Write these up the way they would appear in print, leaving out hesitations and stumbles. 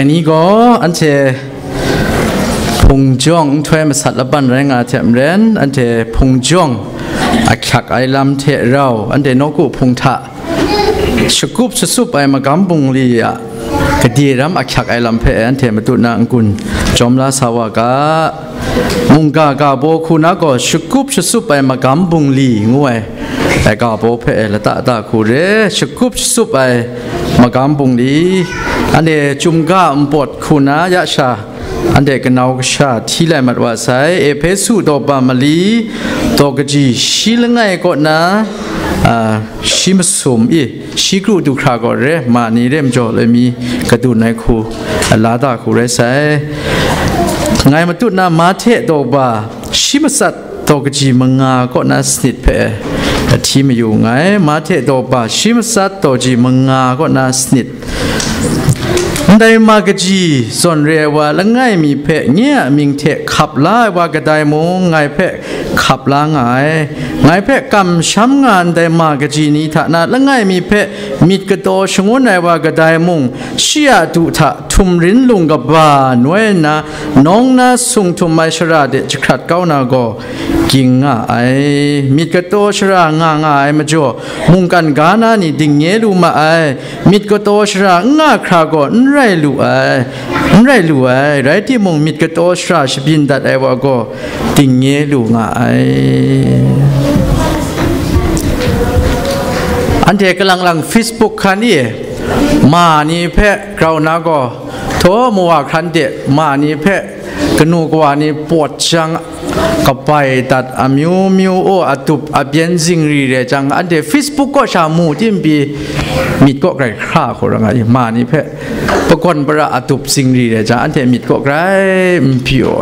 นี้ก็อันเชพงจ้องถอยมาสัตว์ละบันแรงอาเทมเรนอันเชพงจ้องอักขักไอลำเทเราอันเดนกุพงทะชกุบสุบไอมากำบุงลีอะกดีรำอักขักไอลำเพอันเทมาตุนางกุนจอมลาสาวกามุงกากาโบคุณนักก็ชกุบสุบไอมากำบุงลีงวยไอกาโบเพละตาคูเรชกุบสุบไอมากำบุงลีอันเดจุมกาอุปดคุณายะชาอันเดกนาวชาที่แลมัดว่าไซเอเพสุโตปามลีโตกจีชิลงไงก็นะชิมสมอีชิกรูดูคราก็เรมานีเรมจอเลยมีกระดูนในคูลาดาคูเรไซไงมาตุนามาเทโตบาชิมสัตโตกจีมังงาก็นะสนิทเพที่มาอยู่ไงมาเทโตบาชิมสัตโตจีมังงาก็นะสนิทได้มากจีส่วนเรียว่าละง่ายมีเพะเงี้ยมิงเทขับล่าว่ากระไดมงไงเพะขับล่าไงเพะกำช้ำงานได้มากจีนี้ท่านาละง่ายมีเพะมิดกระโตชงวนในว่ากระไดมงเชียตุทะทุมรินลุงกับบานวยนะน้องนะสุงทุมไมชราเดจขัดเก้านาโกกิงมิดกระโตชรางมาจ่อมุงกันกานานี่ดิ่งเงลูมามิดกระโตชรางาคราโกไรลู่ไรที่มงมิดกระโตชราชบินดัดว่าก็ดิ่งเงลูงาอันเทกำลังเฟซบุ๊กคันนี้มานี่เพะเรานาก็โทมัวคันเดมานี่เพะกนูกว่านี่ปวดจังกับไปตัดมิวโออตุบเบียนซิงรีเรจังอันเดเฟซบุ๊กก็ชามูที่มีมิดก็ไกลข้าคนละไงมานี่เพะประกอบประอตุบซิงรีเรจังอันเดมิดก็ไกลพิโอ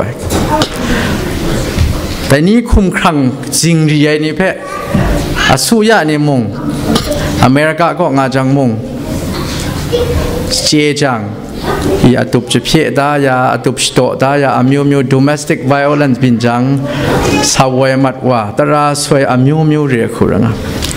แต่นี้คุ้มครั่งซิงรีไอนี่เพะอสุยะนี่มงอเมริกาก็งาจังมงเจจังอีอตุบจะเพียดายาอตุบสโตดายามิว domestic violence บินจังสาววยมัดว่าตราสวยมิวเรียคุระนะ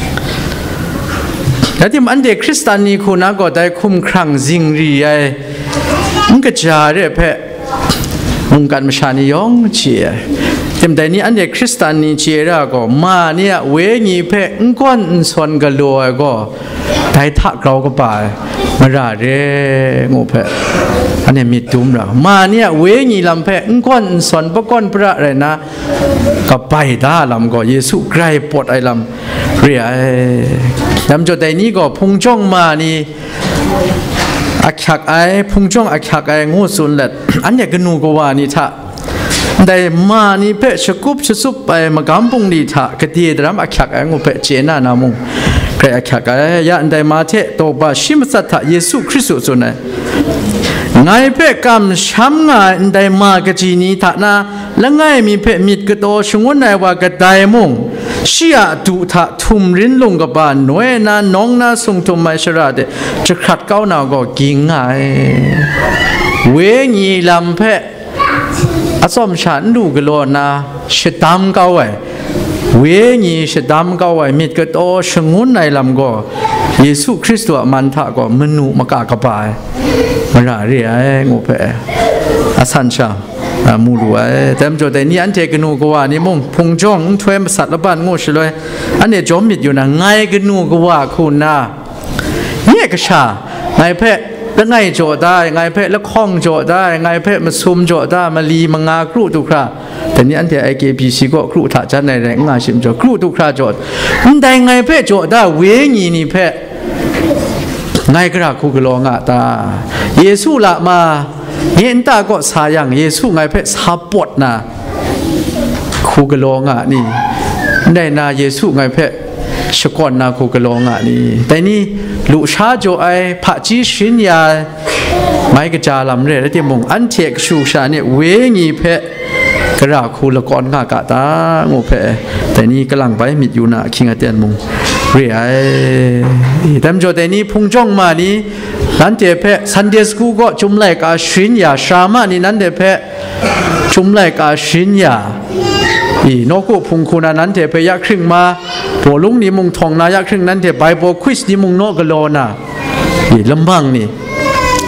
แต่ที่มันเด็กคริสเตียนนี่คุณนะก็ได้คุ้มครั่งจิงรีไอมันก็จะเรียเพะมุงกันมาชานิยองเชียแต่นี้อันเด็กคริสเตียนนี่เชียร์ก็มาเนี่ยเวงีเพะก้อนส่วนกะลัวก็ได้ทักเราก็ไปมาด่าเรงเพะอันนี้มีตุ้มละมาเนี่ยเวงีลำเพะก้อนส่วนปะก้อนพระอะไรนะก็ไปด่าลำก็เยซูใกล้ปวดไอลำเรียลำจดแต่นี้ก็พุงจ้องมานี่อักขักไอพุงจ้องอักขักไองูสุนเล็ดอันนี้ก็นูก็ว่านี่ท่าได้มานี่เพะชกุบชุบไปมากำปุงดีท่ากระดีดรำอักขักไองูเพะเจน่านามุงเพะอักขักไอยันได้มาเทโตบาชิมสัตถะเยซูคริสต์ส่วนไหนไงเพะกำช้ำงานได้มากจีนี้ท่านาและไงมีเพะมิดกระโตชงวนในว่ากระไดมุงเชียตุทะทุมรินลงกับบานหน่วยนาน้องนาทรงทุมไมชราเดจะขัดเก้านาก็กิงไงเวงีลำเพะอสมฉันดูกโลนาเชตามเก้าไว้เวงีเชตามเก้าไว้มิดกระโตชงวนในลำก็เยซูคริสต์มันทะก็มนุมากากบายมันอะไรงูเพะอาสันชามูรัวแต่จดแต่นี้อันเทกนูกว่านี่มงพงจ้องช่วยสัตว์ละบ้านงูเฉลยอันนี้จอมมิดอยู่นะไงกนูกว่าคุณนะเนี่ยกระชาไงเพะแล้วไงโจได้ไงเพะแล้วคล้องโจได้ไงเพะมาซุมโจได้มาลีมางาครูตุคราแต่นี้อันเทไอเกพีซีก็ครูถาจันในแรงงาชิมโจครูตุคราโจได้ไงเพะโจได้เวงีนี่เพะไงกระคูกลองะตาเยซูละมาเห็นตาก็สายังเยซูไงเพะสาปดนะคูกลองะนี่ได้นาเยซูไงเพะชกอนนาคูกลองะนี่แต่นี่ลุชาโจไอพระจีชินยาไม่กระจาลำเร่แล้วที่มงอันเทกชูชาเนี่ยเวงีเพะกระคูละกอนงากะตาโง่เพะแต่นี่กำลังไปมิดอยู่นะคิงอาเตียนมงเรียแต่จดแต่นี้พุงจ้องมานี้นั่นเดเพะซันเดย์สกูก็จุ่มไหลกาชินยาชามานี่นั่นเดเพะจุ่มไหลกาชินยานกุพุงคุณนั้นเดเพะยักครึ่งมาผัวลุงนี่มุงทองนายักครึ่งนั้นเดไบโบควิสนี่มุงโนกโลนะลำบังนี่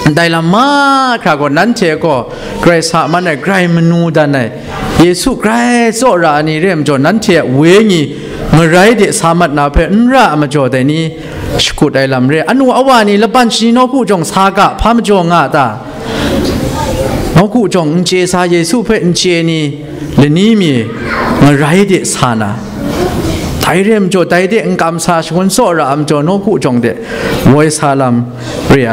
ได้ละมาข้าก็นั้นเจก็ใครสามันไอ้ใครมนูดันไอ้เยซูใครโซรานี่เรื่องจนนั้นเจเวงีเมื่อไรเดสามัดนาเพนระมาจอแต่นี้สกุดไอ้ลำเรอนุอวานี่ละบัญชีนกูจงสากะพามจงงาตานกูจงเจสาเยซูเพนเจนี่เลนี่มีเมื่อไรเดสานาไทยเรียมโจไทยเด็กกำซาชวนโซรามโจนกูจงเดวอยซาลัมเรีย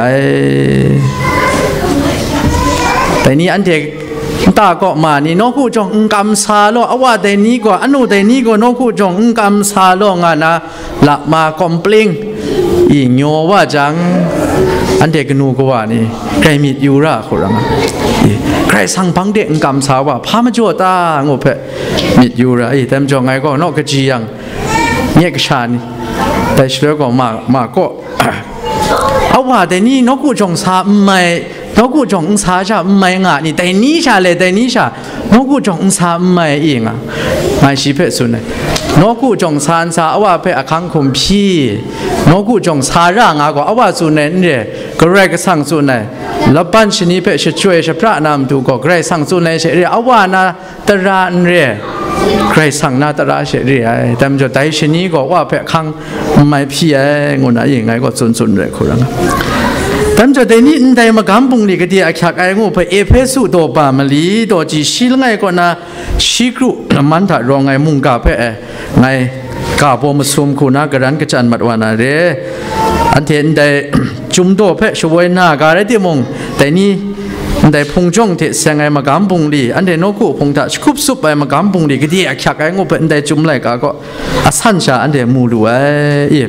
แต่นี้อันเด็กตาก็มานี่นกูจงกำซาโลเอาว่าแต่นี้ก็อนุแต่นี้ก็นกูจงกำซาโลงานะละมาคอมเพลงอีโยว่าจังอันเด็กนูก็ว่านี่ใครมีอยู่ระคนละใครสั่งพังเด็กกำซาว่าพามาโจตางบเพมีอยู่ระไอ้แต่จงไงก็นกกระจียังเนี่ยกชานี่แต่เชื่อก็มาก็เอาว่าแต่นี่นกูจงซาไม่นกูจงซาจะไม่งะนี่แต่นี่ชาเลยแต่นี่ชานกูจงซาไม่เองอ่ะไม่ใช่เพื่อสุนัยนกูจงซาเอาว่าเพื่อคังคุมพี่นกูจงซาร่างอ่ะก็เอาว่าสุนัยเนี่ยก็เรียกสั่งสุนัยแล้วปัญชนีเพื่อช่วยพระนามดูก็เรียกสั่งสุนัยเฉยเอาว่านะตระเนี่ยใครสั่งนาตราเฉยๆแต่มันจะได้ชนีก็ว่าเพื่อคังไม่พี่เองนะยังไงก็สุนเลยคุณนะแต่จะได้นี่ได้มากำปุงนี่ก็ดีอาชักไอ้งูเพื่อเอเพสุตัวปามลีตัวจีชิลไงก็นะชิกรุมันถ้ารองไงมุงกาเพื่อไงกาบมาสมคุณนะกระดันกระจันมัดวานาเรอันเทนได้จุ่มตัวเพื่อช่วยหน้าการได้ที่มงแต่นี่ได้พงจงเทเสียงไงมากำปุงลีอันเดนกูพงตาคุบสุบไปมากำปุงลีก็ดีอาชักไอ้งูเพื่อได้จุ่มไหลก็อาสันชาอันเดมูดูไอ้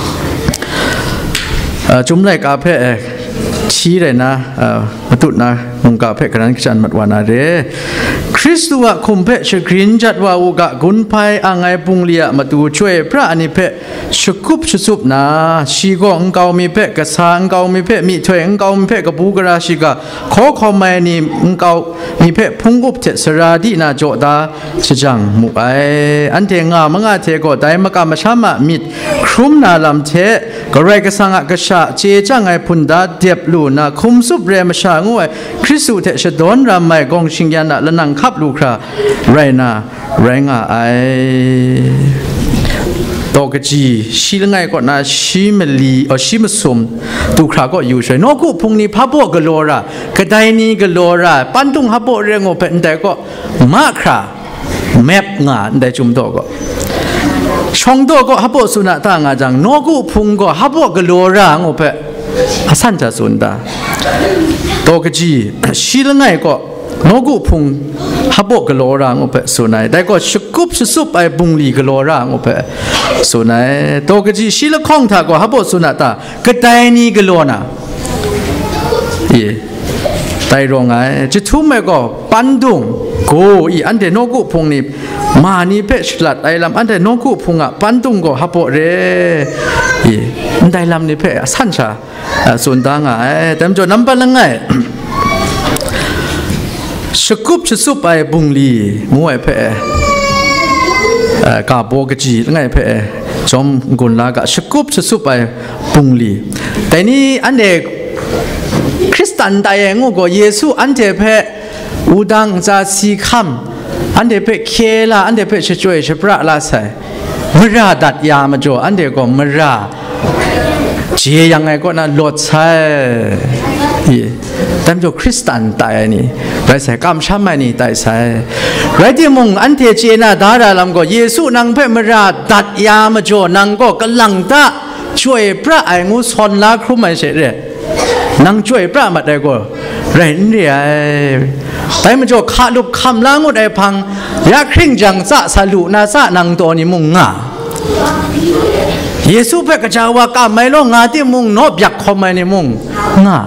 จุ่มไหลกาเพื่อชี้เลยนะมาตุนะมุงกาเพ่กันนั้นจันมัดวานาเรคริสต์ว่าคุมเพ่ชกรินจัดว่าอุกะกุนไพอ่างไงปุงเลียมาตูช่วยพระอนิเพ่ชกุบชสุบนะชีก็อังเกามีเพ่กษาอังเกามีเพ่มีถ้วยอังเกามีเพ่กับบูกราชิกาขอขอไม่นี่อังเกามีเพ่พุงอุบเทสราดีนาโจดาชิจังมุไออันเทงามังอาเทก็ได้มากามาชามามิดครุมนาลำเทก็ไรกสังกษาเจจังไงพุนดาเดียบลูนะคุมสุบเรมชางวยคริสตุเทชดอนรำไม่กองชิงยานะละนังขับลูกราไรนะไรงาไอตอกจีชีลไงก็น่าชีมลีชีมสมตุคราก็อยู่ช่วยนกูพงนี้พับกโลรากระไดนี้กโลราปันตุงพับเรื่องเป็นแต่ก็มาคราแมปงานได้จุ่มโตก็ช่องโตก็พับสุนัตางาจังนกูพงก็พับกโลรางบเป็นอาสันจะสุนดาตอกจีชีลไงก็นกูพงฮับบกโลรางอเปสุนัยแต่ก็ชกุบสุบไปบุงลีกโลรางอเปสุนัยตอกจีชีลข้องถ้าก็ฮับบสุนัตากระไดนี้กโลนะไตรองไงจะทุ่มไปก็ปันดุงโกอีอันเดนกูพงนี่มานี่เปฉลัดไอลำอันเดนกูพงอ่ะปันดุงก็ฮับบเรอันใดลำนี่เปสันชาสุนดังไงแต่จนน้ำปันไงสกุบสุบไปบุงลีงวยเพ่กาโบกจีไงเพ่จอมกุนลากะสกุบสุบไปบุงลีแต่นี่อันเด็กคริสตันไดเองก็เยซูอันเดเพ่อุดังจะสีคำอันเดเพ่เคลาอันเดเพ่ช่วยพระลาใส่มราดัดยามาจ่ออันเดก็มราเจียยังไงก็น่าหลดใช่แต่जोคริสตันตายนี่ไรใส่กำช้ำไม่นี่ตายใส่ไรที่มงอันเทเจน่าดาราลำก็เยซูนังเพ่มราดัดยามาโจนังก็กำลังตาช่วยพระไอ้งูสอนลาครุไม่เสร็จเลยนังช่วยพระมาได้ก็ไรนี่ไอ้แต่มาโจขาลุกคำล้างงูได้พังยาคริ่งจังซะสลุนาซะนังตัวนี้มุงงาเยซูเพ่กระจาวากาไม่ลงงาที่มุงนอบยักคอมไม่ในมุงงา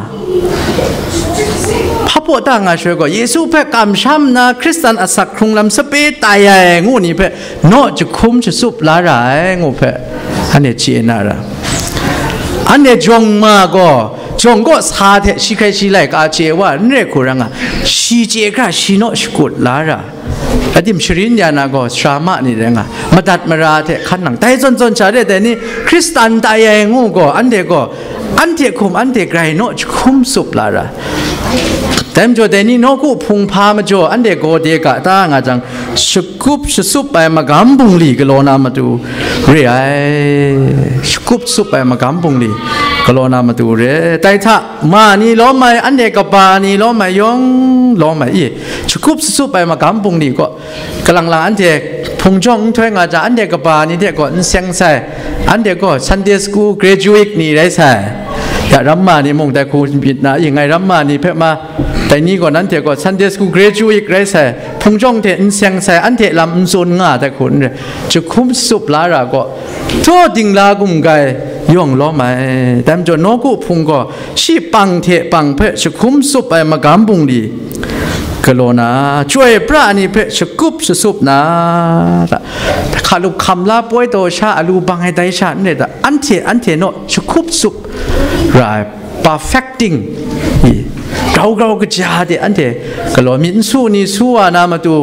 พระพุทธงาช่วยก็เยซูเพ่กำช้ำนะคริสตันอสักครุงลำสเปตายงูนี่เพ่นอจะคุ้มจะสุบลาไรงูเพ่อันนี้เจน่าระอันนี้จงมาก็จงก็สาธิชิคายชิไลกาเจว่าเนี่ยคุรังอ่ะชีเจกะชีโนสกุลลาระอดีมชรินยานาก็ชามานี่เรื่องอ่ะมาดัดมาราเทขันหนังแต่จนชาเดแต่นี่คริสตันตายงูก็อันเดียก็อันเทคุมอันเทไกรโนคุมสุบลาระแต่มจ่อแต่นี่นกูพุงพามาจ่ออันเทโกเดกะตางาจังสกุบสุบไปมากำบุงลีกโลนามาดูเรียสกุบสุบไปมากำบุงลีกโลนามาดูเรแต่ถ้ามานี่ล้อไม่อันเดกบานี่ล้อไม่ยองล้อไม่อีสกุบสุบไปมากำบุงลีก็กำลังอันเดพุงจ้องถ้วยงาจะอันเดกบานี่เด็กก็เสียงใส่อันเดก็ Sunday School Graduate นี่ได้ใส่อย่ารำมานี่มงแต่ครูผิดนะยังไงรำมานี่เพ่มาแต่นี่ก่อนนั้นเด็กก็ Sunday School Graduate ได้ใส่พุงจ้องเถอะเสียงใส่อันเถอะลำส่วนง่าแต่คนเนี่ยจะคุ้มสุบลาระก็ทั่วดิ่งลากุมไกย่องล้อไม่แต่จนนกูพุงก็ชีปังเถะปังเพ่จะคุ้มสุบไปมากำบุงดีกโลนะช่วยพระนี่เพ่ชกุบสุบนะขาลุคำลาป่วยโตชาลูบังให้ได้ชาเนี่ยแต่อันเทโนชกุบสุบราย perfecting เราก็จะเดอันเทกโลมินสู้นี่สู้นามาตู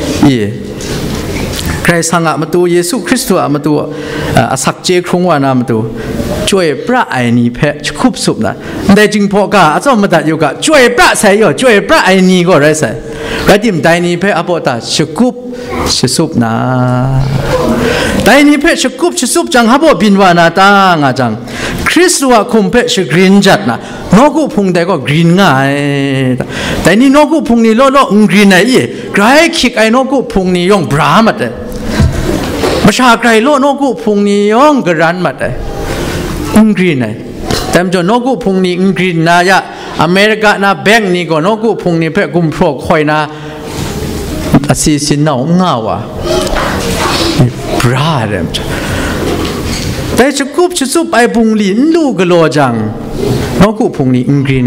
ใครสังอามาตูเยซูคริสต์อามาตูสักเจครุงวานามาตูช่วยพระไอ้นี่เพ่ชกุบสุบนะแต่จริงพอกาอาจารย์มาตัดอยู่กะช่วยพระใส่ย่อช่วยพระไอ้นี่ก็ได้ใส่แล้วที่ใจนี้เพ่อพอตาชกุบสุบนะใจนี้เพ่ชกุบสุบจังฮับบินวานาตางาจังคริสต์ว่าคุมเพ่ชกรีนจัดนะนกูพุงแต่ก็กรีนง่ายแต่นี่นกูพุงนี่โลกรีนไหนใครคิดไอ้นกูพุงนี่ย่องบรามัดเลยประชาใครโลนกูพุงนี่ย่องกรันมัดเลยกรีนไหนแต่จนนกูพุงนี่กรีนนายะอเมริกานาแบงนี่ก็นกูพุงนี่เพ่กุมพรกคอยนาอาศิสินน่าง่าวะปราเรมแต่ชกุบสุบไอพุงลินลูกโลจังนกูพุงนี่กรีนไอ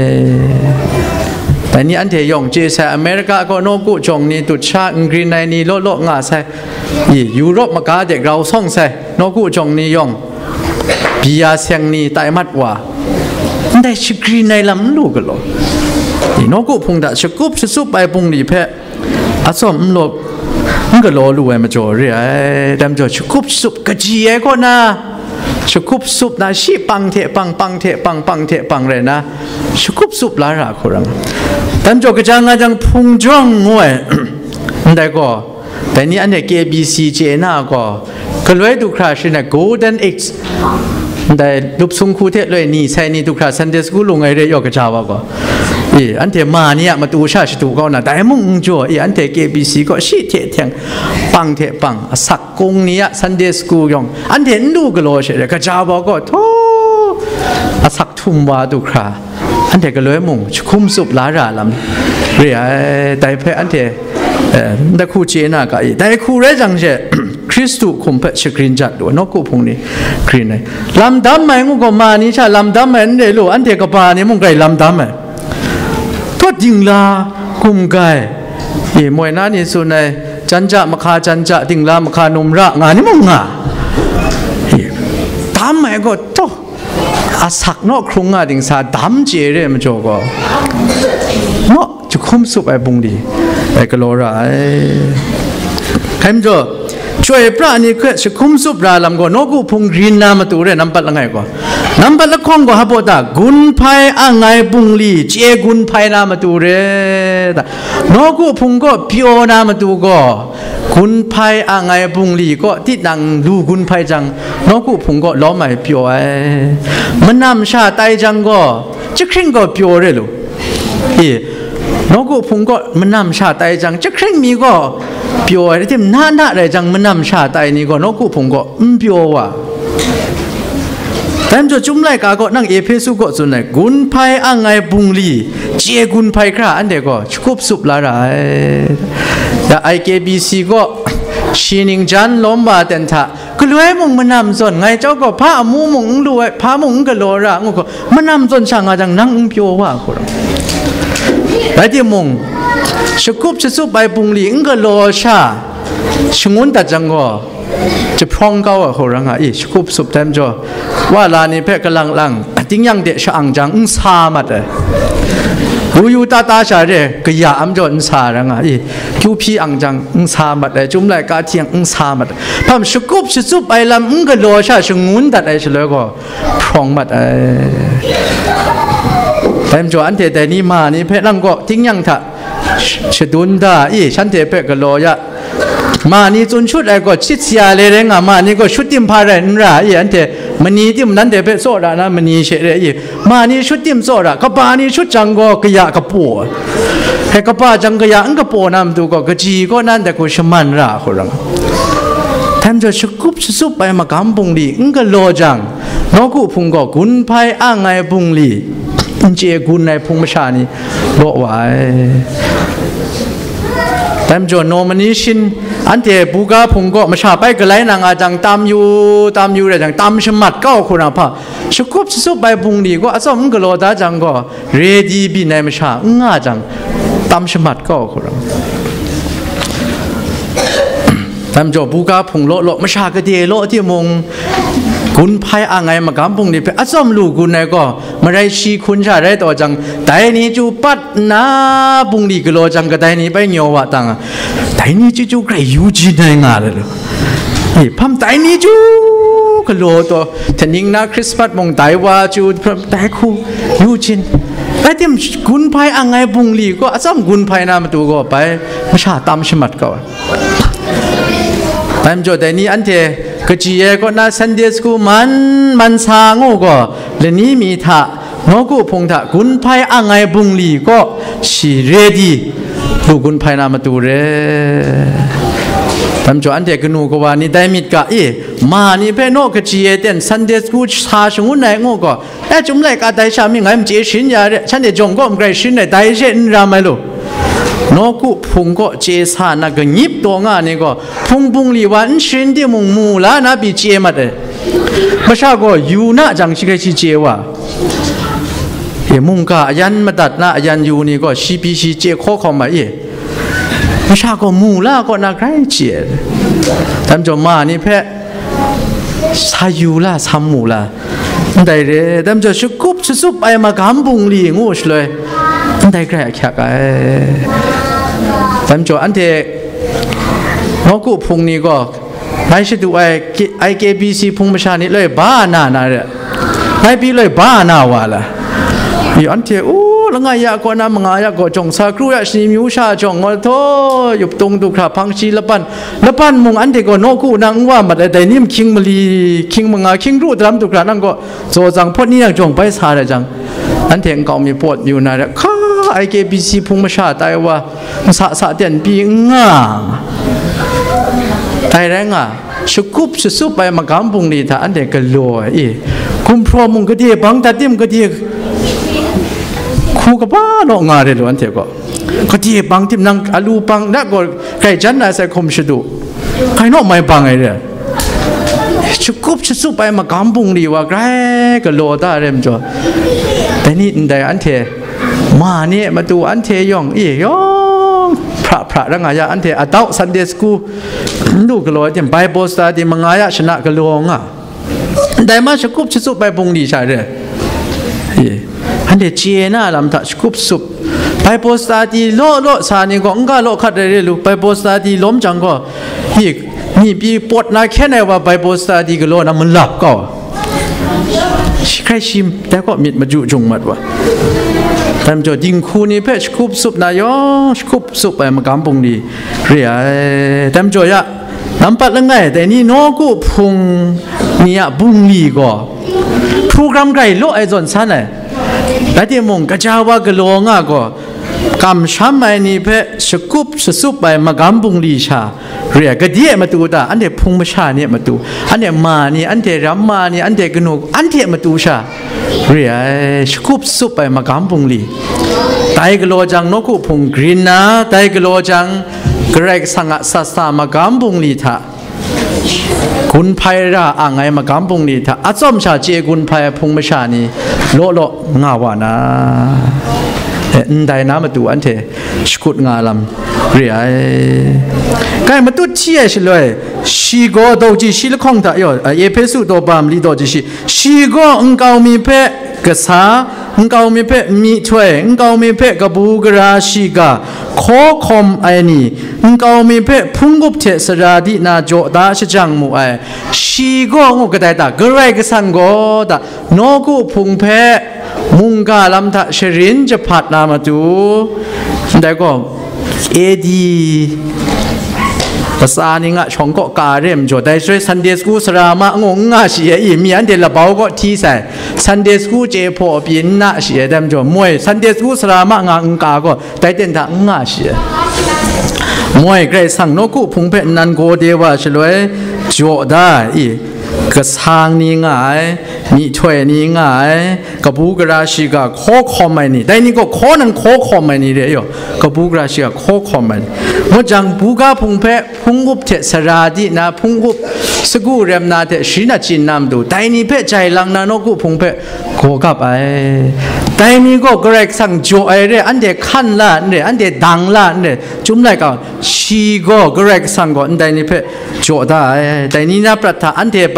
แต่นี่อันเทยองเจสอเมริกาก็นกูจงนี่ตุชากรีนไอนี่โลง่าใส่ยุโรปมากาเด็กเราส่งใส่นกูจงนี่ยองพิยาเสียงนี่ไตมัดว่าได้ชกรีในลำลูกกันหรอนกูพุงดาชกุบสุบไปพุงนี่เพ่อาสมลูกมันก็รอรู้ไอ้มาจ่อเรียแต่จ่อชกุบสุบกะจีเอก็นะชกุบสุบนะชีปังเทปังเทปังเทปังเลยนะชกุบสุบลาระคนรังแต่จ่อกระจังอาจังพุงจ้องงวยได้ก็แต่นี่อันเนี้ย KBC เจน่าก็เลยดูคราชินะ Golden Xแต่รูปทรงคู่เทเลยนี่ใช่นี่ทุกคราซันเดสกูลงไงเรียกกระจาวก็อันเทมาเนี่ยมาตูชาชิตูก็นะแต่มึงจ่ออันเท KBC ก็ชีเทเทียงปังเทปังสักกงเนี่ยซันเดสกูยองอันเทนดูกโลเฉยกระจาวก็โธ่สักทุ่มว่าทุกคราอันเทก็เลยมึงคุ้มสุบลาราลำเรียแต่เพื่ออันเทแต่คู่เจน่าก็แต่คู่เรจังเช่คริสต์คุมเปชกรีนจัดด้วยนกูพงนี่กรีนเลยลำดำไหมมึงก็มานี่ใช่ลำดำไหมนี่ลูกอันเทกปานี่มึงไกลลำดำไหมทุกยิ่งลาคุมไกมวยนั่นนี่ส่วนในจันจะมาคาจันจะดิ่งลามาคานุมระงานนี่มึงอ่ะดำไหมก็โตอาศักนอกครุงอ่ะดิ่งสาดำเจเร่มันโจก็เนาะจะคุมสุบไอ้บุงดีไอ้กโลระใครมันโจช่วยพระนี่คือจะคุ้มสุบราลำก็นกูพุงกรีนนามาตูเรน้ำปัดละไงก็น้ำปัดละคงก็ฮับปตากุนไพอ่างไงปุงลีเจกุนไพนามาตูเรตานกูพุงก็เปียวนามาตูก็กุนไพอ่างไงปุงลีก็ที่ดังดูกุนไพจังนกูพุงก็ล้อไม่เปียวมันน้ำชาไตจังก็จะครึ่งก็เปียวเรลูนกูพุงก็มันน้ำชาไตจังจะครึ่งมีก็เปียวอะไรที่น่าอะไรจังมันนำชาไตนี่ก็นกูพงก็เปียวว่ะแต่จะจุ่มไล่กาก็นั่งเอเพสุก็ส่วนไหนกุนไพอ่างไงบุงลีเจกุนไพคราอันเดียก็ชุบสุบลาไรแต่ IKBC ก็ชีนิงจันล้มบาเต็นท่าก็รวยมึงมันนำส่วนไงเจ้าก็พระมูมึงรวยพระมึงก็โลระงก็มันนำส่วนช่างอาจังนั่งเปียวว่ะคนแต่ที่มึงชกุบสุบไปปุงลีงก็โลชาชงวนตัดจังก็จะพร้องเก้าหัวรังอ่ะชกุบสุบเต็มจ่อว่าลานี่เพ่กำลังติ้งยังเดชอังจังซามัดเลยอยู่ตาชาเร่ก็ยาอัมจนสารังอ่ะคิวพี่อังจังสามัดเลยจุ่มไหลกาเทียงสามัดพามสกุบสุบไปลำก็โลชาชงุนตัดไอ้เฉลยก็พรองมัดแต่จวนอันเทแต่นี่มานี่เพลังก็ทิ้งยังท่าชดุนตาฉันเทเพก็โลยะมานี่จนชุดไอ้ก็ชิดเสียเลยเรงมานี่ก็ชุดติมพาเรนระอันเทมันนี่ติมนั้นเทเพโซระนะมันนี่เฉยมานี่ชุดติมโซระก็ปานี่ชุดจังก็กะยะกะปัวให้ก็ปาจังกะยะอันก็ปัวนำดูก็กะจีก็นั่นแต่ก็ชมันระคนรังแถมจะชุกุบสุบไปมากำปุงลีอันก็โลจังนกุพุงก็กุนไพอ่างไงปุงลีเจ้ากุนในพุงมชานี่โลไว้แต่จวนโนมันนี้ชินอันเทปูกาพุงก็มาชาไปก็ไหลนางอาจังตามอยู่เลยจังตามชมัดก็คนอ่ะพ่อชุกบสุบไปพุงดีก็อาสมก็โลดาจังก็เรดีบีในมาชาง่าจังตามชมัดก็คนอ่ะแต่จวนปูกาพุงโลมาชาก็เดโลที่มงกุนไพอ่างไงมากำปุงดีไปอาสมลูกุนไงก็มาได้ชีคุณชาได้ต่อจังแต่นี้จูปัดนาปุงดีก็โลจังก็แต่นี้ไปเหนียววะตังแต่นี้จูใครยูจีนงาเลยนี่พัมแต่นี้จูก็โลตัวท่านิงนาคริสต์มาสมงแต่ว่าจูแต่คู่ยูจีนไอ้ที่กุนไพอ่างไงปุงดีก็อาสมกุนไพนามาตัวก็ไปไม่ชาตามชมัดก็แต่จวนแต่นี้อันเทก็จีเอก็น่าสันเดสกูมันสางโก็เลนี้มีท่านกูพงท่ากุนไพอ่างไงบุงลีก็ชีเรดีลูกกุนไพนามาตูเรทำจวนอันเดกนูก็ว่านี่ได้มิดกะมานี่เพ่โนก็จีเอเต้นสันเดสกูชาชงุนไหนโก็จุ่มไหลกาได้ชามีไงมันเจชินยาเรฉันเดจงก็มันไกรชินไหนได้เจนราไม่รู้นกุพุงก็เจสานักยิบตัวงานนี่ก็พุงปุงลีวันชินที่มุงมูลานาบีเจมาเดไม่ใช่ก็อยู่น่าจังชิคกี้เจวะมุงกายันมาตัดน่ายันอยู่นี่ก็ชีพีชีเจข้อเข้ามาไม่ใช่ก็มูลาก็น่าใครเจทำจนมานี่แพ้สายูลาสามมูลาได้เลยทำจนชุกุบชุบไปมากำปุงลีงูชเลยได้แค่แค่กันทำจนอันเทนกุพุงนี่ก็ไม่ใช่ดูไอเกบีซีพุงประชานี่เลยบ้าหน้าเลยไม่ปีเลยบ้าหน้าวะล่ะมีอันเทโอ้ละไงยากว่าน้ำงายากว่าจงสากรุยสีมิวชาจงว่าโธ่ยุบตรงดูครับพังชีละปันมุงอันเทก็นกุนางว่ามาแต่นิ่มคิงมลีคิงมังคิงรู้ตามดูครับนั่งก็โจจังพอดนี่ยังจงไปสาเลยจังอันเทงก็มีปวดอยู่นะเนี่ยข้าไอเกบีซีพุงมาชาแต่ว่าสะเตียนปีง่าแต่แรงชุกุบสุบไปมากำปุงนี่ถ้าอันเด็กก็รวยคุมพรมุงก็ดีบังตัดติมก็ดีคู่กับบ้านงาเลยล้วนเถอะก็ดีบังติมนังอาลูบังนักก็ใครจันน่ะใส่คมชดูใครนอกไม่บังไงเนี่ยชุกุบสุบไปมากำปุงนี่ว่าใครก็รวยได้เริ่มจ่อแต่นี่ได้อันเถอะมาเนี่ยมาดูอันเทยองยองพระรังอายะอันเทอดาวซันเดย์สกูดูกลัวที่ไบเบิลสตาร์ที่มังอายะชนะกลัวงะได้มาสกุบสุบไปปงดีใช่เลยอันเดเจน่าลำทัสกุบสุบไบเบิลสตาร์ที่โลสานี่ก็องค์โลขัดเลยลูกไบเบิลสตาร์ที่ล้มจังก็นี่ปีปวดนาแค่ไหนว่าไบเบิลสตาร์ที่กลัวนะมันหลับก็ใครชิมแต่ก็มิดมาจุจงมัดวะแต่จอดิงคูนี่เพชคุบสุบนายคุบสุบไปมากำปุงดีเรียแต่จอยะน้ำปัดละไงแต่นี่นกุพุงนี่บุงลีก็โปรแกรมไกลโลไอจอนซันเลยแต่ที่มงกระจาวากะโลงะก็กำช้ำไอ้นี่เพชคุบสุบไปมากำปุงลีชาเรียกระเดียมาตูตาอันเดพุงมาชาเนี่ยมาตูอันเดมานี่อันเดรัมมานี่อันเดกนุกอันเดมาตูชาเรียสกุบสุบไปมากำปุงลีไตกโลจังนกุพุงกรีนนะไตกโลจังเกรกสังสัสามากำปุงลีท่าคุณไพระอ่างไงมากำปุงลีท่าอัศมชาเจคุณไพพุงมาชานี่โลงาวานะได้น้ำมาดูอันเทสกุดงาลำเรียใครมาตุเชี่ยสิเลยชีโกดูจีชีลคงท่าเอเพสุตัวบามลีดูจีชีโกองเกามีเพกษาเกามีเพมีถ้วยเกามีเพกระบูกราชิกาขอคมไอ้นี่เกามีเพพุ่งกุบเทสราดีนาโจดาชจังมูไอชีโกงกระไดตากระไรกสังโกตานกุพุงเพมุงกาลำทะเชรินจะผัดนามาดูได้ก็เอดีภาษานี่งะชงก็การเริ่มจดได้ช่วยซันเดย์สกูสรามะงงงะเสียอีมีอันเดียละเบาก็ที่ใส่ซันเดย์สกูเจพอปีนนะเสียเดิมจดมวยซันเดย์สกูสรามะงงกาก็ได้เดินทางงะเสียมวยเกรซังนกุพุงเพนันโกเดวะช่วยจดได้อีกระซังนี่ง่ายมีถ้วยนี่ง่ายกระบุกราชิกาโคคอมไม่นี่แต่นี่ก็โคนั่นโคคอมไม่นี่เดียวกระบุกราชิกาโคคอมไม่เมื่อจังบุกาพุงเพพุงกุบเทสราดีนาพุงกุบสกูเรมนาเทชินาจินนำดูแต่นี่เพใจลังนานกุพุงเพโคกับไอแต่นี่ก็เกรกสังโจไอเรอันเดขันละเรอันเดดังละเรจุ่มไรก็ชีก็เกรกสังก็อันแต่นี่เพโจได้แต่นี่นะประธานอันเดไป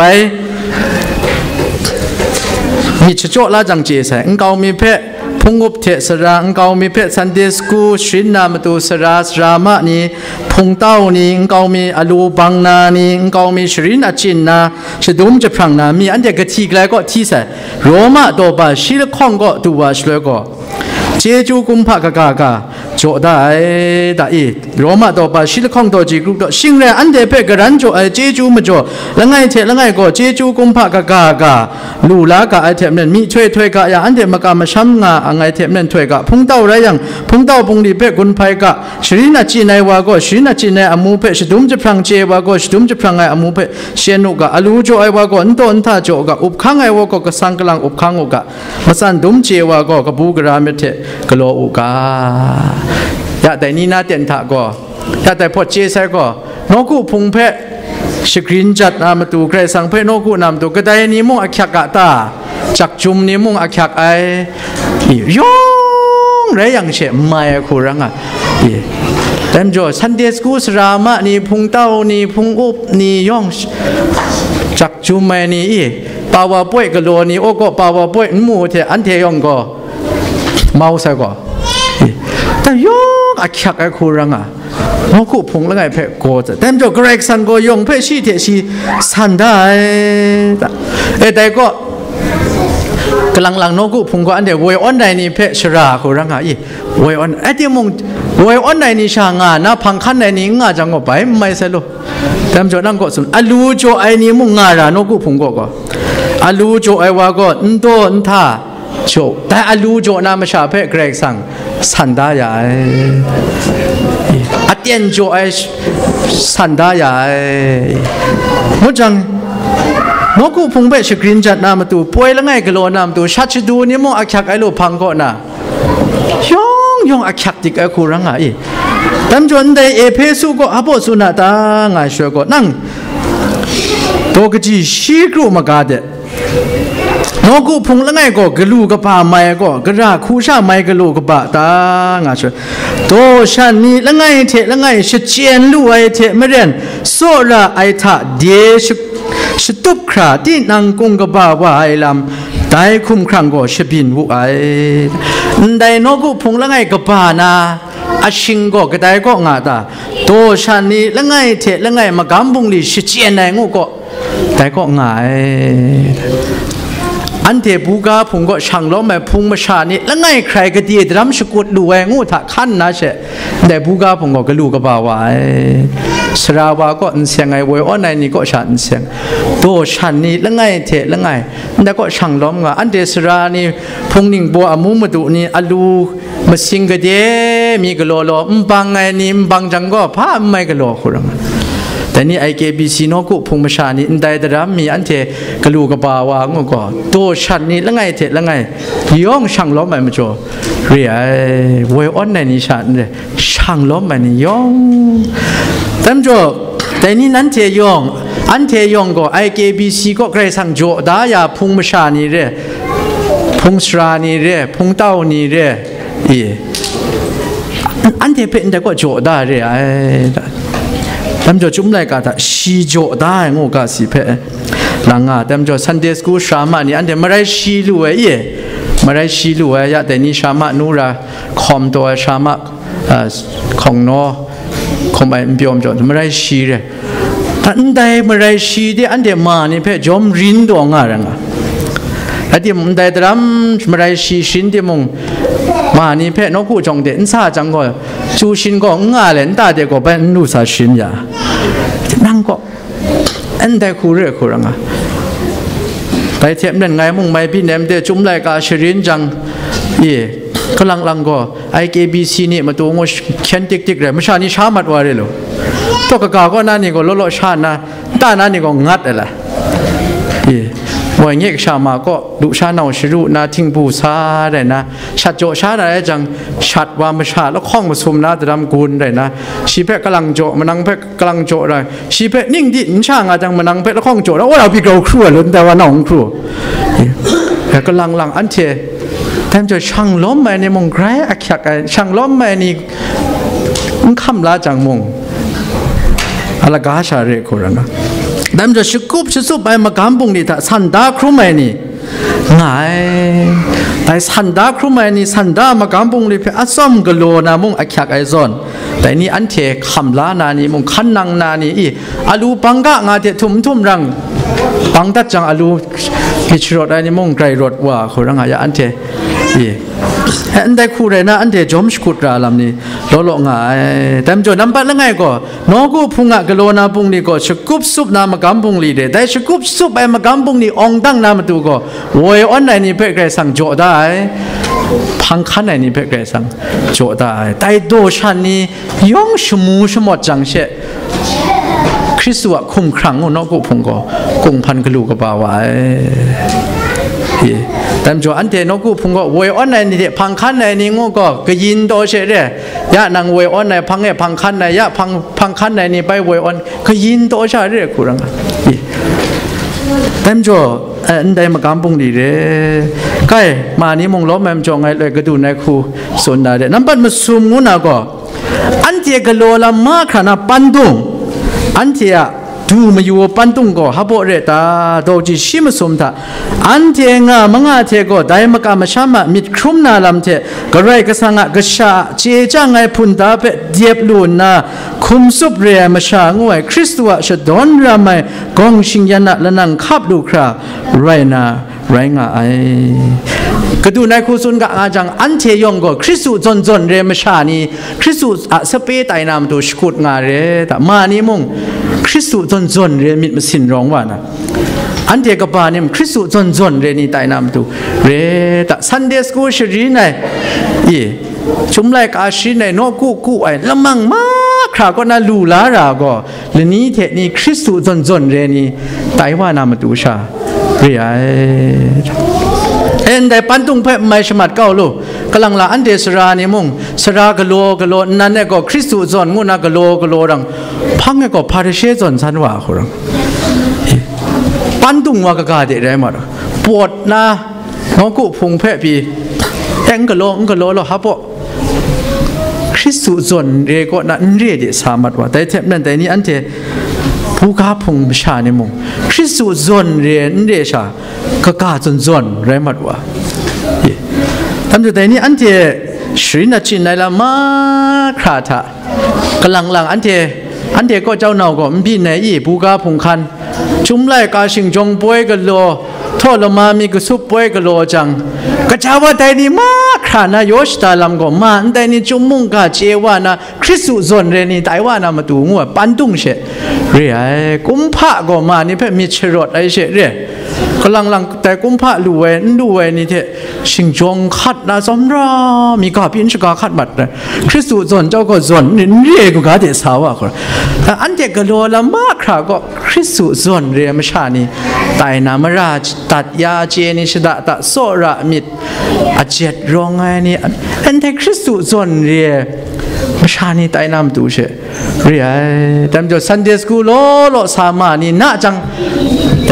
มีชโจละจังเจสายเกามีเพพุงกุบเทสระเกามีเพซันเดสกูชินนามาตูสระสรามะนี่พุงเต้านี่เกามีอลูบังนานี่เกามีชรินอจินนาชดุมจะพรังนามีอันเดียกทีกลายก็ที่ใส่โรมาตัวบาชิลคองก็ตัวช่วยก็เจจูกุมภะกะกะโจได้ได้โรมาตัวบาชิลคองตัวจีกรุตัวสิ่งแรกอันเดียเพ่กรันโจเจจูมาโจแล้วไงเทแล้วไงก็เจจูกุมภะกะกะลูลากะไอเทมนั้นมีช่วยกะอย่างอันเดียมากะมาช้ำงาไงเทมนั้นช่วยกะพุงเต้าไรยังพุงเต้าพุงดีเพ่กุนไพกะชรินาจีในวาก็ชรินาจีในอมูเพ่ชดุมจะพรังเจวาก็ชดุมจะพรังไงอมูเพ่เชนุกะอลูโจไอวาก็อันโตอันท่าโจกะอุบขังไอวาก็กสังกลังอุบขังอุกะมาสันดุมเจวาก็กบูกราเมเทกโลอุกะอย่าแต่นี่น่าเตียนท่าก็อย่าแต่พอเจใส่ก็นกุพุงเพ่สกรีนจัดนามาตูใครสังเพ่นกุนำตัวก็ได้นิมุงอักขกะตาจักจุมนิมุงอักขกไอยองไรอย่างเช่ไม่คูรังอ่ะแต่จอซันเดสกูสรามะนี่พุงเต้านี่พุงอุบนี่ยองจักจุมไม่นี่ปาวาป่วยกะโลนี่โอก็ปาวาป่วยมูเทอันเทยองก็เมาใส่ก็แต่ยองอักขกไอคูรังอ่ะนกุพุงแล้วไงเพ่โกจะแต่จอเกรกสังก็ยองเพ่ชีเทชีสันได้แต่ก็กำลังนกุพุงก็อันเดียววยอันใดนี่เพ่ชราคูรังอ่ะวยอันไอเดียมงวยอันใดนี่ช่างอ่ะนะพังคันใดนี่งาจังก็ไปไม่ใช่หรอแต่จอนั่งก็สุนอลูโจไอนี่มุงงาระนกุพุงก็อลูโจไอวาก็อันโตอันท่าโจแต่อลูโจนามาชาเพ่เกรกสังสันได้ยังอัดเย็นโจไอสันได้ยังมั่งจังนกุพุงเบชกรีนจัดนามาตูป่วยแล้วไงกะโลนามตูชัดชดูนี่มั่งอักขกไอโลพังก็น่ะยองอักขกติกไอคูรังอ่ะตั้มจนได้เอเพสุก็อาโปสุนาตาไงช่วยก็นั่งตัวกจีชีกรูมากาเดนกุพุงแล้วไงก็กะลูกะปาไม่ก็กระราคูชาไม่กะลูกะปาตางาช่วยโตชันนี่แล้วไงเทแล้วไงชเจียนลู่ไอเทไม่เรียนโซระไอทะเดชสตุบคราที่นางกุงกบ่าวไอลำได้คุ้มครังก็ชบินวุไอได้นกุพุงละไงกบ่านาอาชิงก็กระไดก็งาตาโตชันนี้ละไงเทละไงมากำบุงลีชเจียนไหนงูก็ได้ก็งายอันเทบูกาพุงก็ช่างล้อแม่พุงมาชานี่ละไงใครก็ดีดรำสกุดดูแวงูถ้าขั้นนะเช่แต่บูกาพุงก็กระลูกกบ่าวไอสราวาก็อันเสียงไงวยอ้อนในนี่ก็ฉันเสียงโตฉันนี่ละไงเทละไงแต่ก็ช่างล้อมว่าอันเดสรานี่พุงนิ่งบัวอมุมาดูนี่อลูมาสิงกะเดมีกะโลโลบังไงนี่บังจังก็พาไม่กะโลคุรังแต่นี่ไอเกบีซีโนกุพุงมาชานี่ได้แต่รำมีอันเทกะลูกบ่าวางก็โตฉันนี่ละไงเทละไงย่องช่างล้อมไม่มาจ่อเรียวยอ้อนในนี่ฉันเลยช่างล้อมไม่นี่ย่องแต่จอแต่นี่นั้นเทยองอันเทยองก็ไอเกบีซีก็ใครสั่งโจดายาพุงมาชานี่เร่พุงสรานี่เร่พุงเต้านี่เร่อันเทเป็นแต่ก็โจดาเร่ไอแต่จอจุ่มไรก็ถ้าชีโจดางูก็สิเพหลังอ่ะแต่จอซันเดย์สกูลชามานี่อันเทมาไรชีรู้ไอมาได้ชีลูยะแต่นี่ชามะนูราคอมตัวชามะของนอคงไปเปียมจอดมาได้ชีเลยท่านใดมาได้ชีเดียอันเดียมานี่เพ่จอมรินดวงอะไรงะแล้วที่มันได้ตรำมาได้ชีชินที่มงมานี่เพ่นกูจงเด่นซาจังก็จูชินก็ง่าเลยตาเดียก็เป็นนูซาชินยานั่งก็อันใดคูเรื่องคูรังอ่ะไปเทียบนั่นไงมงไม่พี่เนมเดียจุ่มรายการชรินจังก็ลังก็ไอเกบีซีนี่มาตัวงอเขียนติ๊กเลยไม่ใช่นี่ช้ามัดว่าเลยหรอตัวกะก็นั่นนี่ก็โลชานะตานั่นนี่ก็งัดอะไรวันนี้ชามาก็ดูชาหนาวชิรุนาทิ้งปูซาได้นะชัดโจชาได้จังชัดว่าไม่ชาแล้วข้องมาซุมนาแต่ดำกุลได้นะชีเพกำลังโจมันนั่งเพกำลังโจได้ชีเพนิ่งดินช่างอาจังมันนั่งเพแล้วข้องโจแล้วว่าเราพี่เราครัวล้นแต่ว่าน้องครัวแต่กำลังอันเทแทนจะช่างล้มไปในมงไกรอักยักช่างล้มไปนี่มันคำลาจังมงอะไรก็ชาเรคุรันนะแต่จะชุกุบชุบไปมากำปุงนี่ถ้าสันดาครุไม่นี่ง่ายแต่สันดาครุไม่นี่สันดามากำปุงนี่เพื่ออัศมกโลนะมุงอักยักไอซอนแต่นี่อันเทคำลานานี่มุงขันนังนานี่อาลูปังกะงาเททุ่มรังปังตัดจังอาลูกิจรถไอ้นี่มุงไกรรถว่าคุรังอะไรอันเทอันใดคู่เลยนะอันเดียจอมสกุดราลำนี้โลง่ายแต่จนน้ำปัดแล้วไงก็น้องกูพุงอ่ะกะโลนาพุงนี่ก็สกุบซุปนามากำพุงลีเดแต่สกุบซุปไอ้มากำพุงนี่องตั้งนามาตัวก็โวยอันไหนนี่เพื่อใครสั่งโจได้พังขันไหนนี่เพื่อใครสั่งโจได้แต่โดชันนี่ย่องชมูชมดจังเชคริสต์ว่าคุ้มครั้งน้องกูพุงก็กุงพันกลูกบ่าวไว้แต่จอันเทนกูพุงก็วัยอ่อนในนี่พังคันในนี่งูก็กยินโตเฉยเลยยะนางวัยอ่อนในพังเนี่ยพังคันในยะพังคันในนี่ไปวัยอ่อนกยินโตเฉยเลยคุรังแต่จอันใดมากำปุงดีเลยใกล้มานี่มงล้อมแมมจงไงเลยก็ดูในครูส่วนใดเดน้ำปัดมาซุมงูน่ะก็อันเทกโลละมาขนาดปันดุงอันเทียดูมาอยู่ปันตุงก็ฮับเรตาโดจิชิมสมตาอันเทงะมังอาเทก็ได้มากามาชามามิดครุมนาลำเทก็ไรก็สังกษาเจจังไงพุนตาเปเดียบลูนาคุมสุบเรียมาชางวยคริสต์วะชดอนรามัยกองชิงยันละนังขับดูคราไรนาไรงาไอกระดูในคุซุนกะอาจังอันเทยองก็คริสต์จนเรมชานีคริสต์สเปตไอนามตัวสกุดงาเรแต่มานี่มงคริสต์จนเรมิดมาสินร้องว่านะอันเดียกับบ้านนี่คริสต์จนเรนี่ไอนามตัวเรแต่ซันเดย์สกูลชรีในชุมไลกอาชีในนกูไอละมังมากคราก็น่าลูลาราก็เลนี้เทนี่คริสต์จนเรนี่ไตว่านามาตูชาเรียเอ็นได้ปันตุงเพ่ไม่สมัดเก้าลูกกำลังละอันเดสรานี่มุงสรากโลนั่นเนี่ยก็คริสต์จนงูนากโลรังพังเนี่ยก็พาริเชจนสันว่าคุรังปันตุงว่ากะกาเดได้หมดปวดนะน้องกูพุงเพ่ปีแองกโลเราฮับปะคริสต์จนเรก็นั่นเรียดสามัดว่าแต่เทปนั้นแต่นี้อันเทผู้กาพุงชาในมุงคริสต์จนเรียนเดชากะกาจนไรมัดว่าทำจุดแต่นี้อันเทชีนัจินในละมาคราทะกำลังอันเทก็เจ้าหน้าก็มีในผู้กาพุงคันชุมไล่กาชิงจงป่วยกันโลโทษละมามีกสุบป่วยกันโลจังกระจาวแต่นี้มาครานะโยชตาลำก็มาแต่นี้จุมุงกาเจวานะคริสต์จนเรนี่ไต้ว่านามาตูงัวปันตุงเชเรียกุมพะก็มานี่เพื่อมีเชรดไอเชเรียกำลังแต่กุมพะดูเวนี่เทชิงจงขัดนะสมรามีกาพินชกาขัดบัดนะคริสต์จนเจ้าก็จนนี่เรียกกาเดสาวะคนแต่อันเด็กก็โลละมาคราก็คริสต์จนเรียมชานีไตนามราชตัดยาเจนิชดาตะโซระมิดอาเจ็ดรองไงนี่อันเด็กคริสต์จนเรียมชานีไตนามตูเชเรียแต่จนซันเดย์สกูลโลสามานี่น่าจังแต่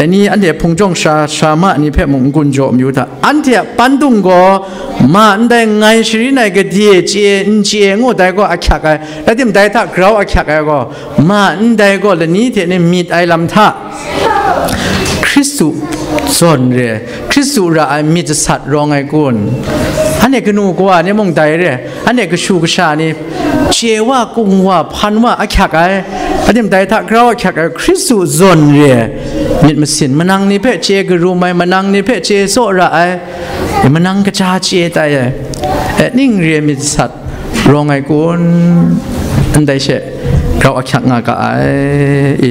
นี้อันเดียพงจงชามานี่เพ่มงกุญโจมอยู่ท่าอันเดียปันตุงก็มาอันใดไงชีวิตในกเดียเจียงูได้ก็อักขะกันแล้วที่มันได้ท่าเราอักขะกันก็มาอันใดก็เลยนี้เทนี่มีไอลำท่าคริสต์สอนเร่คริสต์ระมีจะสัตว์รองไอ้กุนอันนี้ก็นูกว่าเนี่ยมองได้เร่อันนี้ก็ชูกชานี่เชื่อว่ากุ้งว่าพันว่าอักขะกันอันนี้มันได้ถ้าเราอักขะกันคริสต์สอนเร่มิดมาสินมานั่งนี่เพ่เจก็รู้ไหมมานั่งนี่เพ่เจโซระไอ้มานั่งกระจาเจตายนิ่งเรียมิดสัตว์รองไอ้กุนอันใดเช่เราอักขะงากะไอ้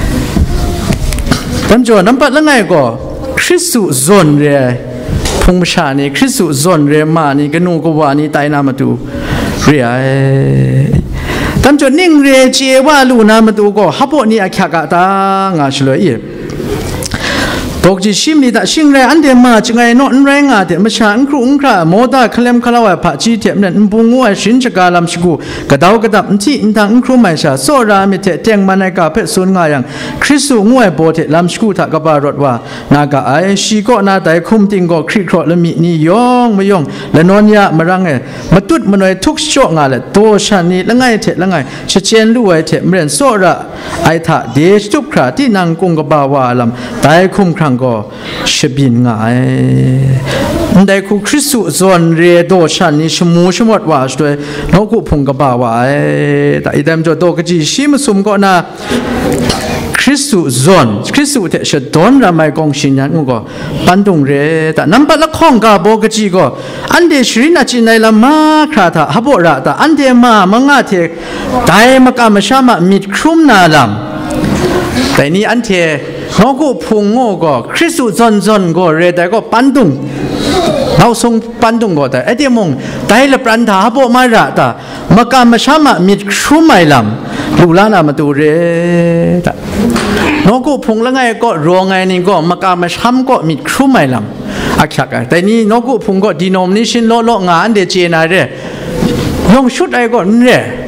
ตั้งจวนน้ำปัดแล้วไงก็คริสต์สอนเร่พงชานี่คริสต์สอนเร่มานี่ก็นูก็ว่านี่ตายนามาดูเรียตั้งจวนนิ่งเรียเจว่าลูนามาดูก็ฮับนี่อักขะกะตางาชเลยตกจีชิมนี่แต่ชิงเรอันเดียมาจึงไงนอนแรงอาเดียมาชาอังครุงคราโมดาคลมคลาวะพระจีเทียมนั้นปุงวัวชินจกาลามชิกูกระดาวกระดับที่อินทางอังครุไม่ชาโซรามิเทเตียงมันในกาเพศส่วนงายังคริสต์งัวโบเทลามชิกูทักกบารถว่านากาไอชีก็นาแต่คุมติงก็คริกครอละมีนี่ยองไม่ยองและนอนยามารังเอมาตุดมาหน่อยทุกช่วงงาเลยโตชันนี่ละไงเทละไงเชเชนลู่ไอเทมเรียนโซระไอท่าเดชทุกคราที่นางกุงกบาวาลำแต่คุมครั้งก็ชบินง่ายได้คู่คริสต์ส่วนเรียโดชันนี่ชมูชมดว่าช่วยน้องกูพงกบ่าวแต่อีเดมจะโตกจีชิมสมก็นะคริสต์ส่วนคริสต์เทชดอนรำไมกองชินยันก็ปันตรงเรแต่น้ำปัลละข้องกับโบกจีก็อันเดชรินาจินในละมาคราถาฮับระแต่อันเดมามังอาเทได้มากามาชามามิดครุมนาลำแต่นี้อันเทน้องกูพุงโง่ก็คริสต์จนก็เรแต่ก็ปันตุงเราส่งปันตุงก็แต่ไอเดียมงแต่ละปรันถาโบมาระตามากามาชามามิดชุไม่ลำลูลานามาตูเรตน้องกูพุงละไงก็รวงไงนี่ก็มากามาชามก็มิดชุไม่ลำอักขะแต่นี่น้องกูพุงก็ดีโนมนิชินโลงานเดเจนาเรยองชุดไอก็เร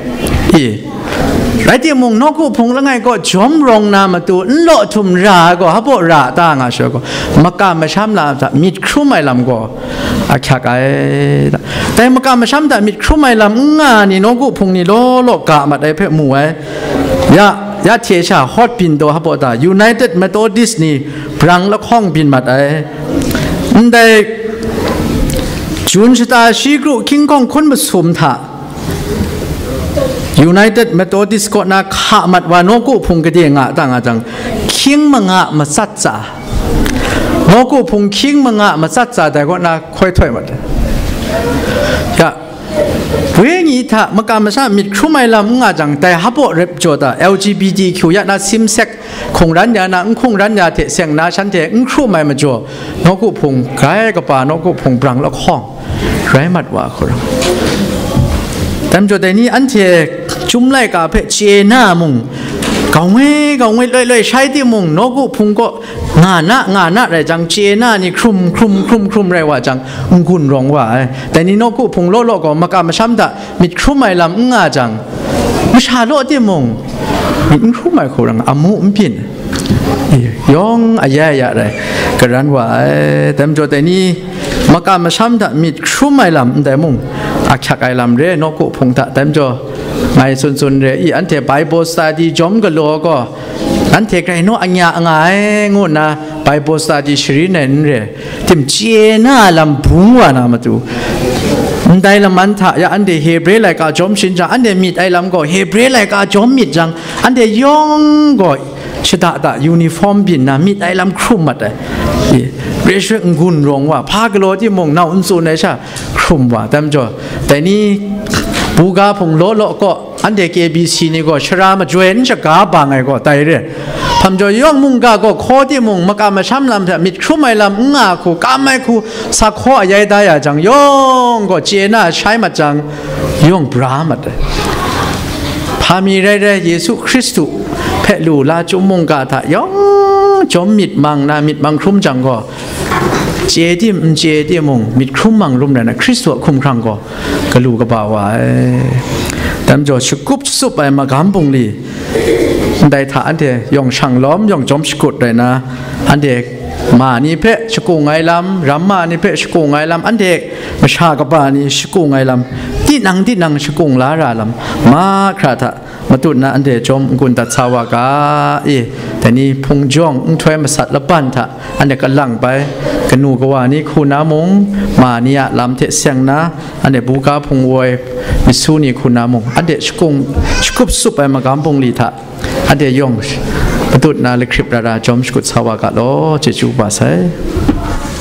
ไรที่มงนกูพงละไงก็จอมรองนามาตัวโลทุมราก็ฮับราตางาเชก็มากามาช้ำลาจะมิดครุไม่ลำก็อักขะไอแต่มากามาช้ำแต่มิดครุไม่ลำงานี่นกูพงนี่โลกะมาได้เพ่หมวยยาเทชาฮอตปินโตฮับตา United Methodist นี่พลังละข้องบินมาได้ได้จุนชะตาชีกรุคิงกองคนมาสมถะUnited Methodist ก็น่าขามัดว่าน้องกูพงกระเดียงต่างจังคิงมังะมาสัจจาน้องกูพงคิงมังะมาสัจจาแต่ก็น่าค่อยถอยหมดก็เรื่องนี้ถ้ามากำมาซะมิดคุ้มไม่ลำงาจังแต่ฮับเร็บจดอ่ะ LGBTQ ยานาซิมเซ็กคงรันยานาคงรันยาเทเสียงนาฉันเทคุ้มไม่มาจ่อน้องกูพงใครก็ป่าน้องกูพงปรังแล้วข้องใครมัดว่าคนแต่จดนี้อันเทจุ่มไล่กับเพเจน่ามุงกงเว้เลยใช้ที่มุงนกูพุงก็งานนะอะไรจังเจน่านี่คลุมอะไรว่าจังกุนร้องว่าแต่นี่นกูพุงโลก็มากำมาช้ำตามิดคลุมไม่ลำงาจังไม่ชาโลที่มุงมิดคลุมไม่โครังอามุมพินยองอะไรอะไรกระนั้นว่าแต่จดนี้มากำมาช้ำตามิดคลุมไม่ลำแต่มุงอักขะไอลำเรนกูพงตาแต่จดไม่สุนเรอีอันเทไบเบิลสตัดดี้จอมกโลก็อันเทไกรโนอัญญาง่ายงูนะไบเบิลสตัดดี้ชรีนันเรทิมเจน่าลำบุ้งวานามาตูได้ละมันท่ายอันเดเฮเบรไลกาจอมชินจังอันเดมิดไอลำก็เฮเบรไลกาจอมมิดจังอันเดยองก็ชิดาตายูนิฟอร์มบินนะมิดไอลำครุมมาแต่เรชงุนร้องว่าพากโลที่มงน่าอุนซูนใช่ครุมว่าแต่จดแต่นี่บูกาพงโลก็อันเดกเอบีซีนี่ก็ชรามาจวนจะกาบางไงก็ตายเรื่อยทำจอยย่องมุงกาก็ข้อที่มุงมากามาช้ำลำแต่มิดครุไม่ลำงาคูกาไม่คูสักข้อใหญ่ได้จังย่องก็เจน่าใช้มาจังย่องบรามัดพามีเรื่อยๆเยซูคริสต์เพลูลาจุมุงกาทะย่องจอมมิดมังนะมิดมังครุมจังก็เจดีมงมิดครุมมังรุมเลยนะคริสต์คุมครังก็กลูกบ่าวแต่จอดชุกุบสุบไปมากำปุงลีได้ท่าอันเดียยองช่างล้อมยองจอมสกุดเลยนะอันเด็กมานี่เพะสกุงไงลำรำมานี่เพะสกุงไงลำอันเด็กมาชากบ้านี่สกุงไงลำที่นังสกุงลาราลำมาคราทะมาตุนนะอันเดจอมกุนตัดสาวกาแต่นี่พงจ้องถอยมาสัตว์ละปันทะอันเดก็ลังไปกันนูก็ว่านี่คูน้ำมงมาเนี่ยลำเทเสียงนะอันเดบุกาพงวยมิสูนี่คูน้ำมงอันเดสกุบสุไปมากำพงลีทะอันเดยองมาตุนนะเลคริปราจอมสกุดสาวกาโลเจจูบาไซ